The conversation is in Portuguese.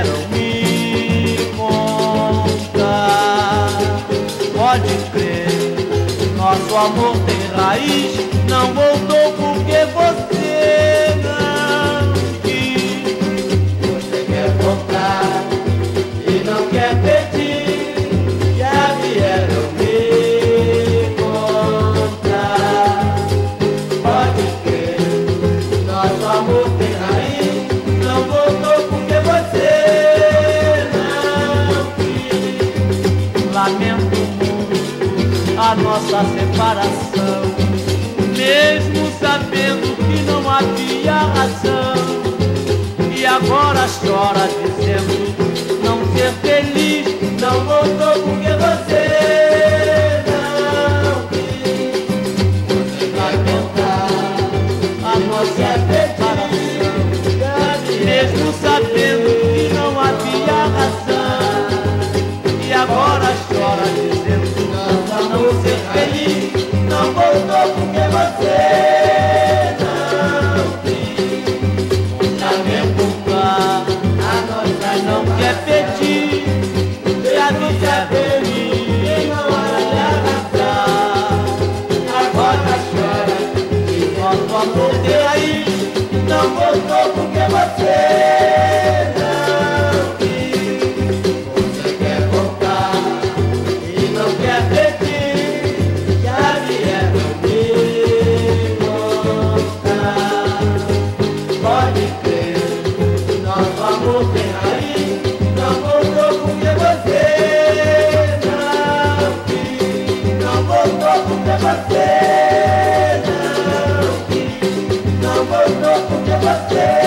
vieram me contar. Pode crer, nosso amor tem raiz, não voltou porque você não quis. Você quer voltar e não quer pedir, já vieram me contar. Pode crer, nosso amor tem raiz, não voltou porque você não quis. Lamento muito a nossa separação, mesmo sabendo que não havia razão. E agora chora dizendo não ser feliz, Não voltou porque você não quis. Você vai voltar a nossa separação, mesmo sabendo que não havia razão. E agora chora dizendo não ser feliz, não voltou porque você não quis. lamento a nossa não quer pedir, e a vida é feliz, Não há de arrasar. Agora chora e nosso amor tem raiz. não voltou porque você não quis. Você quer voltar e não quer pedir, já vieram me contar. Pode crer, nosso amor tem raiz, não voltou porque você não quis. Não voltou porque você não quis. Não voltou porque você